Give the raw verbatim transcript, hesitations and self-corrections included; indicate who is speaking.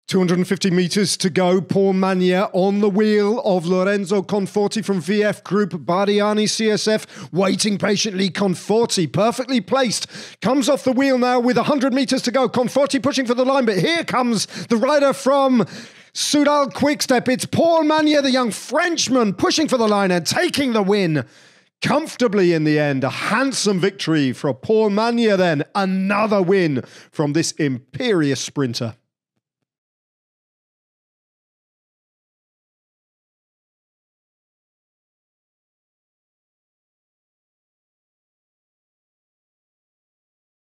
Speaker 1: two hundred fifty metres to go. Paul Magnier on the wheel of Lorenzo Conforti from V F Group. Bardiani C S F waiting patiently. Conforti perfectly placed. Comes off the wheel now with one hundred metres to go. Conforti pushing for the line, but here comes the rider from Soudal Quickstep. It's Paul Magnier, the young Frenchman, pushing for the line and taking the win comfortably in the end. A handsome victory for Paul Magnier then. Another win from this imperious sprinter.